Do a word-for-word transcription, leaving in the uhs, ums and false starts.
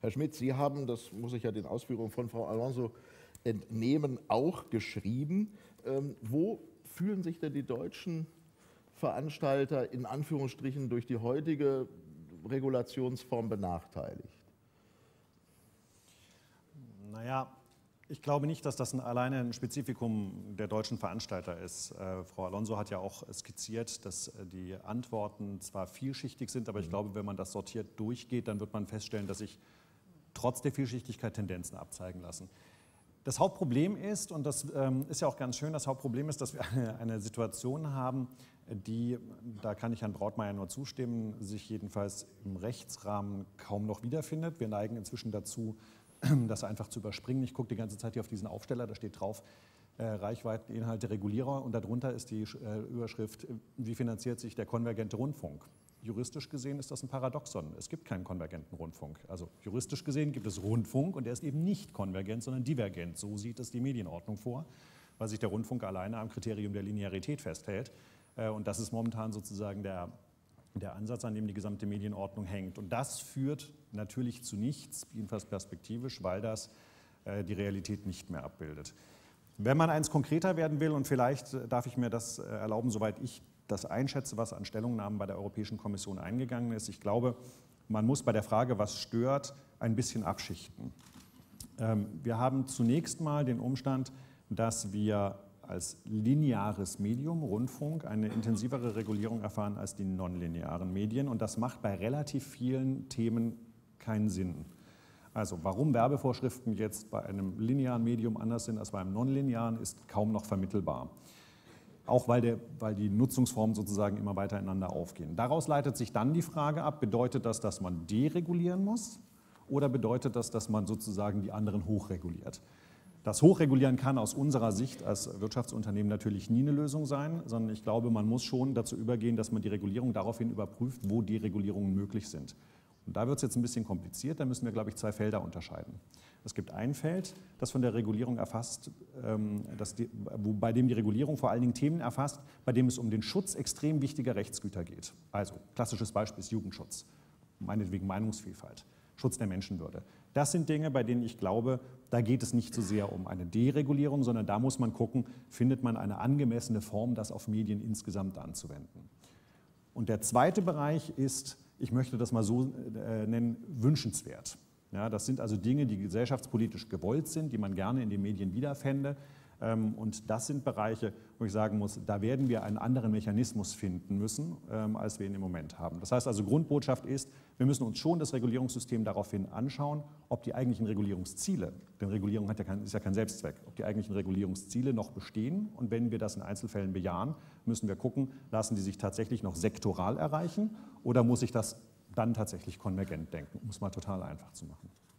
Herr Schmidt, Sie haben, das muss ich ja den Ausführungen von Frau Alonso entnehmen, auch geschrieben. Ähm, wo fühlen sich denn die deutschen Veranstalter in Anführungsstrichen durch die heutige Regulationsform benachteiligt? Naja, ich glaube nicht, dass das ein, alleine ein Spezifikum der deutschen Veranstalter ist. Äh, Frau Alonso hat ja auch skizziert, dass äh, die Antworten zwar vielschichtig sind, aber ich glaube, wenn man das sortiert durchgeht, dann wird man feststellen, dass sich trotz der Vielschichtigkeit Tendenzen abzeigen lassen. Das Hauptproblem ist, und das ähm, ist ja auch ganz schön, das Hauptproblem ist, dass wir eine, eine Situation haben, die, da kann ich Herrn Brautmeier nur zustimmen, sich jedenfalls im Rechtsrahmen kaum noch wiederfindet. Wir neigen inzwischen dazu, das einfach zu überspringen. Ich gucke die ganze Zeit hier auf diesen Aufsteller, da steht drauf, äh, Reichweiteninhalte Regulierer, und darunter ist die äh, Überschrift, wie finanziert sich der konvergente Rundfunk? Juristisch gesehen ist das ein Paradoxon. Es gibt keinen konvergenten Rundfunk. Also juristisch gesehen gibt es Rundfunk, und der ist eben nicht konvergent, sondern divergent. So sieht es die Medienordnung vor, weil sich der Rundfunk alleine am Kriterium der Linearität festhält. Äh, und das ist momentan sozusagen der der Ansatz, an dem die gesamte Medienordnung hängt. Und das führt natürlich zu nichts, jedenfalls perspektivisch, weil das äh, die Realität nicht mehr abbildet. Wenn man eins konkreter werden will, und vielleicht äh, darf ich mir das äh, erlauben, soweit ich das einschätze, was an Stellungnahmen bei der Europäischen Kommission eingegangen ist, ich glaube, man muss bei der Frage, was stört, ein bisschen abschichten. Ähm, wir haben zunächst mal den Umstand, dass wir als lineares Medium, Rundfunk, eine intensivere Regulierung erfahren als die nonlinearen Medien. Und das macht bei relativ vielen Themen keinen Sinn. Also warum Werbevorschriften jetzt bei einem linearen Medium anders sind als bei einem nonlinearen, ist kaum noch vermittelbar. Auch weil, der, weil die Nutzungsformen sozusagen immer weiter ineinander aufgehen. Daraus leitet sich dann die Frage ab, bedeutet das, dass man deregulieren muss, oder bedeutet das, dass man sozusagen die anderen hochreguliert? Das Hochregulieren kann aus unserer Sicht als Wirtschaftsunternehmen natürlich nie eine Lösung sein, sondern ich glaube, man muss schon dazu übergehen, dass man die Regulierung daraufhin überprüft, wo Deregulierungen möglich sind. Und da wird es jetzt ein bisschen kompliziert, da müssen wir, glaube ich, zwei Felder unterscheiden. Es gibt ein Feld, das von der Regulierung erfasst, ähm, das die, wo, bei dem die Regulierung vor allen Dingen Themen erfasst, bei dem es um den Schutz extrem wichtiger Rechtsgüter geht. Also klassisches Beispiel ist Jugendschutz, meinetwegen Meinungsvielfalt, Schutz der Menschenwürde. Das sind Dinge, bei denen ich glaube, da geht es nicht so sehr um eine Deregulierung, sondern da muss man gucken, findet man eine angemessene Form, das auf Medien insgesamt anzuwenden. Und der zweite Bereich ist, ich möchte das mal so äh, nennen, wünschenswert. Ja, das sind also Dinge, die gesellschaftspolitisch gewollt sind, die man gerne in den Medien wiederfände. Ähm, und das sind Bereiche, wo ich sagen muss, da werden wir einen anderen Mechanismus finden müssen, ähm, als wir ihn im Moment haben. Das heißt also, Grundbotschaft ist, wir müssen uns schon das Regulierungssystem daraufhin anschauen, ob die eigentlichen Regulierungsziele, denn Regulierung hat ja kein, ist ja kein Selbstzweck, ob die eigentlichen Regulierungsziele noch bestehen. Und wenn wir das in Einzelfällen bejahen, müssen wir gucken, lassen die sich tatsächlich noch sektoral erreichen, oder muss ich das dann tatsächlich konvergent denken, um es mal total einfach zu machen.